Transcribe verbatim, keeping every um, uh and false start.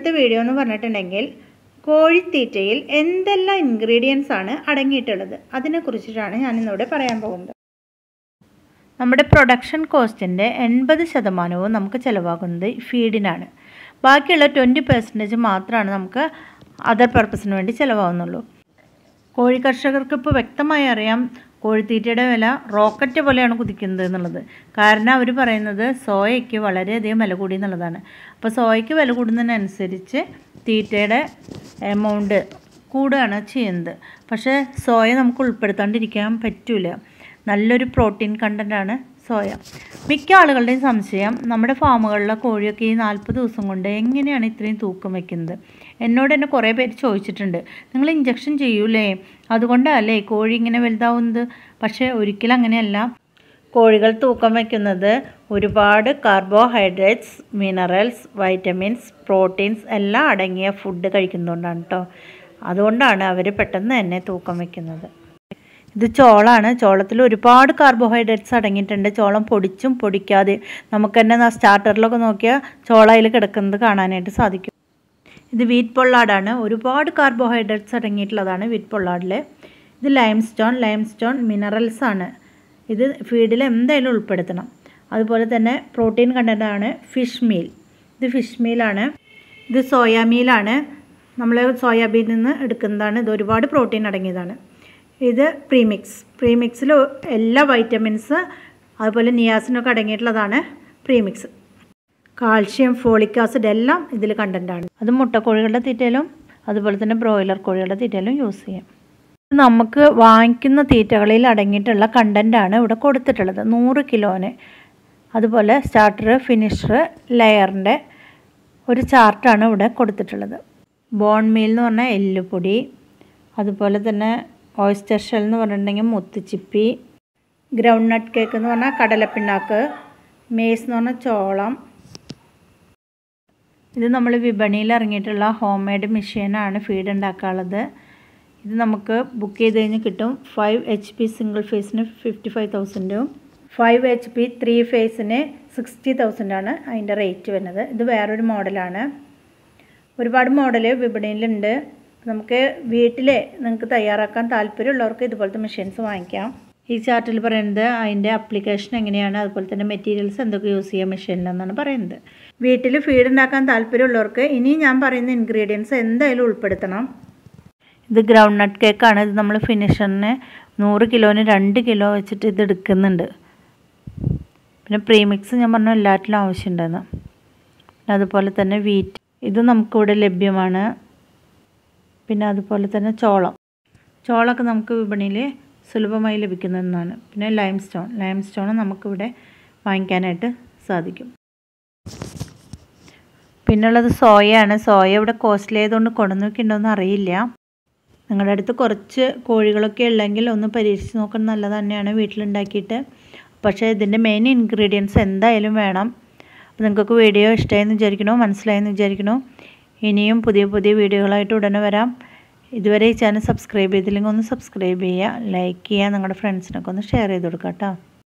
ഇന്നത്തെ വീഡിയോ എന്ന് പറഞ്ഞിട്ടുണ്ടെങ്കിൽ കോഴിത്തീറ്റയിൽ എന്തെല്ലാം ഇൻഗ്രീഡിയൻസ് ആണ് അടങ്ങിയിട്ടുള്ളത് അതിനെക്കുറിച്ചിട്ടാണ് ഞാൻ ഇന്നിവിടെ പറയാൻ പോകുന്നത്. നമ്മുടെ പ്രൊഡക്ഷൻ കോസ്റ്റിൻ്റെ എൺപത് ശതമാനവും നമുക്ക് ചിലവാകുന്നത് ഫീഡിനാണ്. ബാക്കിയുള്ള ട്വൻറ്റി പെർസെൻറ്റേജ് മാത്രമാണ് നമുക്ക് അതർ പർപ്പസിന് വേണ്ടി ചിലവാകുന്നുള്ളൂ. കോഴി കർഷകർക്ക് ഇപ്പോൾ വ്യക്തമായി അറിയാം കോഴിത്തീറ്റയുടെ വില റോക്കറ്റ് പോലെയാണ് കുതിക്കുന്നത് എന്നുള്ളത്. കാരണം അവർ പറയുന്നത് സോയയ്ക്ക് വളരെയധികം വില കൂടി എന്നുള്ളതാണ്. അപ്പോൾ സോയയ്ക്ക് വില കൂടുന്നതിനനുസരിച്ച് തീറ്റയുടെ എമൗണ്ട് കൂടുകയാണ് ചെയ്യുന്നത്. പക്ഷേ സോയ നമുക്ക് ഉൾപ്പെടുത്താണ്ടിരിക്കാൻ പറ്റില്ല. നല്ലൊരു പ്രോട്ടീൻ കണ്ടൻ്റാണ് സോയ. മിക്ക ആളുകളുടെയും സംശയം നമ്മുടെ ഫാമുകളിലെ കോഴിയൊക്കെ ഈ നാൽപ്പത് ദിവസം കൊണ്ട് എങ്ങനെയാണ് ഇത്രയും തൂക്കം വയ്ക്കുന്നത്. എന്നോട് തന്നെ കുറേ പേര് ചോദിച്ചിട്ടുണ്ട്, നിങ്ങൾ ഇഞ്ചക്ഷൻ ചെയ്യൂലേ, അതുകൊണ്ടല്ലേ കോഴി ഇങ്ങനെ വലുതാവുന്നത്? പക്ഷേ ഒരിക്കലും അങ്ങനെയല്ല. കോഴികൾ തൂക്കം വയ്ക്കുന്നത് ഒരുപാട് കാർബോഹൈഡ്രേറ്റ്സ്, മിനറൽസ്, വൈറ്റമിൻസ്, പ്രോട്ടീൻസ് എല്ലാം അടങ്ങിയ ഫുഡ് കഴിക്കുന്നതുകൊണ്ടാണ് കേട്ടോ. അതുകൊണ്ടാണ് അവർ പെട്ടെന്ന് തന്നെ തൂക്കം വയ്ക്കുന്നത്. ഇത് ചോളാണ്. ചോളത്തിൽ ഒരുപാട് കാർബോഹൈഡ്രേറ്റ്സ് അടങ്ങിയിട്ടുണ്ട്. ചോളം പൊടിച്ചും പൊടിക്കാതെ നമുക്ക് തന്നെ സ്റ്റാർട്ടറിലൊക്കെ നോക്കിയാൽ ചോള അതിൽ കിടക്കുന്നത് കാണാനായിട്ട് സാധിക്കും. ഇത് വീറ്റ് പൊള്ളാടാണ്. ഒരുപാട് കാർബോഹൈഡ്രേറ്റ്സ് അടങ്ങിയിട്ടുള്ളതാണ് വീറ്റ് പൊള്ളാഡിൽ. ഇത് limestone limestone minerals ആണ്. ഇത് ഫീഡിൽ എന്തായാലും ഉൾപ്പെടുത്തണം. അതുപോലെ തന്നെ പ്രോട്ടീൻ കണ്ടൻ്റാണ് ഫിഷ് മീൽ. ഇത് ഫിഷ് മീലാണ്. ഇത് സോയാ മീലാണ്. നമ്മൾ സോയാബീനിൽ നിന്ന് എടുക്കുന്നതാണ്. ഇത് ഒരുപാട് പ്രോട്ടീൻ അടങ്ങിയതാണ്. ഇത് പ്രീമിക്സ്. പ്രീമിക്സിൽ എല്ലാ വൈറ്റമിൻസ് അതുപോലെ നിയാസിനൊക്കെ അടങ്ങിയിട്ടുള്ളതാണ് പ്രീമിക്സ്. കാൽഷ്യം, ഫോളിക് ആസിഡ് എല്ലാം ഇതിൽ കണ്ടൻ്റാണ്. അത് മുട്ടക്കോഴികളുടെ തീറ്റയിലും അതുപോലെ തന്നെ ബ്രോയിലർ കോഴികളുടെ തീറ്റയിലും യൂസ് ചെയ്യാം. നമുക്ക് വാങ്ങിക്കുന്ന തീറ്റകളിൽ അടങ്ങിയിട്ടുള്ള കണ്ടൻ്റാണ് ഇവിടെ കൊടുത്തിട്ടുള്ളത്. നൂറ് കിലോന് അതുപോലെ സ്റ്റാർട്ടർ, ഫിനിഷർ, ലെയറിൻ്റെ ഒരു ചാർട്ടാണ് ഇവിടെ കൊടുത്തിട്ടുള്ളത്. ബോൺ മീൽ എന്ന് പറഞ്ഞാൽ എല്ലുപൊടി, അതുപോലെ തന്നെ ഓയിസ്റ്റർ ഷെൽ എന്ന് പറഞ്ഞിട്ടുണ്ടെങ്കിൽ മുത്തുച്ചിപ്പി, ഗ്രൗണ്ട് നട്ട് കേക്ക് എന്ന് പറഞ്ഞാൽ കടലപ്പിണ്ണാക്ക്, മേസ് എന്ന് പറഞ്ഞാൽ ചോളം. ഇത് നമ്മൾ വിപണിയിൽ ഇറങ്ങിയിട്ടുള്ള ഹോം മെയ്ഡ് മെഷീനാണ് ഫീഡ് ഉണ്ടാക്കാനുള്ളത്. ഇത് നമുക്ക് ബുക്ക് ചെയ്ത് കഴിഞ്ഞ് കിട്ടും. ഫൈവ് എച്ച് പി സിംഗിൾ ഫേസിന് ഫിഫ്റ്റി ഫൈവ് തൗസൻഡും ഫൈവ് എച്ച് പി ത്രീ ഫേസിന് സിക്സ്റ്റി തൗസൻഡാണ് അതിൻ്റെ റേറ്റ് വരുന്നത്. ഇത് വേറൊരു മോഡലാണ്. ഒരുപാട് മോഡൽ വിപണിയിലുണ്ട്. നമുക്ക് വീട്ടിൽ നിങ്ങൾക്ക് തയ്യാറാക്കാൻ താല്പര്യമുള്ളവർക്ക് ഇതുപോലത്തെ മെഷീൻസ് വാങ്ങിക്കാം. ഈ ചാർട്ടിൽ പറയുന്നത് അതിൻ്റെ അപ്ലിക്കേഷൻ എങ്ങനെയാണ്, അതുപോലെ തന്നെ മെറ്റീരിയൽസ് എന്തൊക്കെ യൂസ് ചെയ്യാം മെഷീനിലെന്നാണ് പറയുന്നത്. വീട്ടിൽ ഫീഡ് ഉണ്ടാക്കാൻ താല്പര്യമുള്ളവർക്ക് ഇനി ഞാൻ പറയുന്ന ഇൻഗ്രീഡിയൻസ് എന്തായാലും ഉൾപ്പെടുത്തണം. ഇത് ഗ്രൗണ്ട് നട്ട് കേക്കാണ്. ഇത് നമ്മൾ ഫിനിഷറിന് നൂറ് കിലോന് രണ്ട് കിലോ വെച്ചിട്ട് ഇത് എടുക്കുന്നുണ്ട്. പിന്നെ പ്രീമിക്സ് ഞാൻ പറഞ്ഞു എല്ലാറ്റിലും ആവശ്യമുണ്ടെന്ന്. പിന്നെ അതുപോലെ തന്നെ വീറ്റ് ഇത് നമുക്കിവിടെ ലഭ്യമാണ്. പിന്നെ അതുപോലെ തന്നെ ചോളം ചോളമൊക്കെ നമുക്ക് വിപണിയിൽ സുലഭമായി ലഭിക്കുന്നതെന്നാണ്. പിന്നെ ലൈം സ്റ്റോൺ ലൈം സ്റ്റോൺ നമുക്കിവിടെ വാങ്ങിക്കാനായിട്ട് സാധിക്കും. പിന്നുള്ളത് സോയയാണ്. സോയ ഇവിടെ കോസ്റ്റ്ലി ആയതുകൊണ്ട് കൊണ്ടുവന്ന് വെക്കുന്നുണ്ടോയെന്ന് അറിയില്ല. നിങ്ങളുടെ അടുത്ത് കുറച്ച് കോഴികളൊക്കെ ഉള്ളെങ്കിൽ ഒന്ന് പരീക്ഷിച്ച് നോക്കുന്നത് നല്ലത് തന്നെയാണ് വീട്ടിലുണ്ടാക്കിയിട്ട്. പക്ഷേ ഇതിൻ്റെ മെയിൻ ഇൻഗ്രീഡിയൻസ് എന്തായാലും വേണം. അപ്പോൾ നിങ്ങൾക്ക് വീഡിയോ ഇഷ്ടമായെന്ന് വിചാരിക്കണോ, മനസ്സിലായെന്ന് വിചാരിക്കണോ. ഇനിയും പുതിയ പുതിയ വീഡിയോകളായിട്ട് ഉടനെ വരാം. ഇതുവരെ ഈ ചാനൽ സബ്സ്ക്രൈബ് ചെയ്തില്ലെങ്കിൽ ഒന്ന് സബ്സ്ക്രൈബ് ചെയ്യുക, ലൈക്ക് ചെയ്യുക, നിങ്ങളുടെ ഫ്രണ്ട്സിനൊക്കെ ഒന്ന് ഷെയർ ചെയ്ത് കൊടുക്കാം കേട്ടോ.